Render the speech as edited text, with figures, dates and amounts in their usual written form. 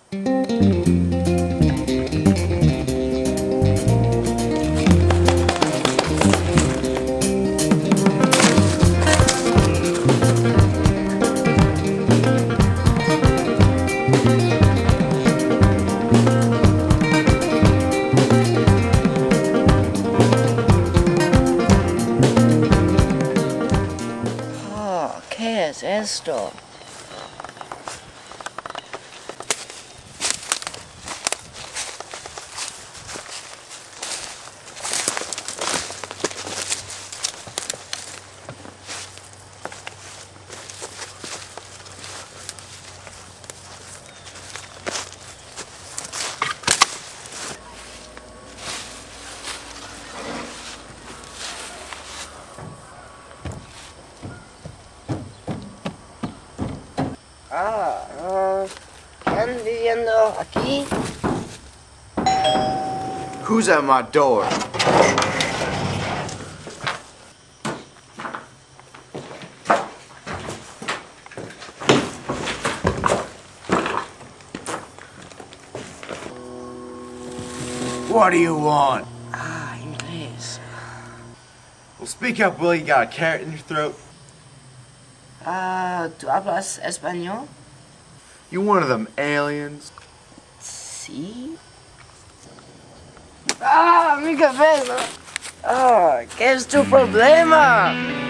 ¿Qué es esto? ¿Están viviendo aquí? Who's at my door? What do you want? Inglés. Well, speak up, Will. You got a carrot in your throat? ¿Tú hablas español? You one of them aliens? Sí. Mi cabeza. ¿Qué es tu problema?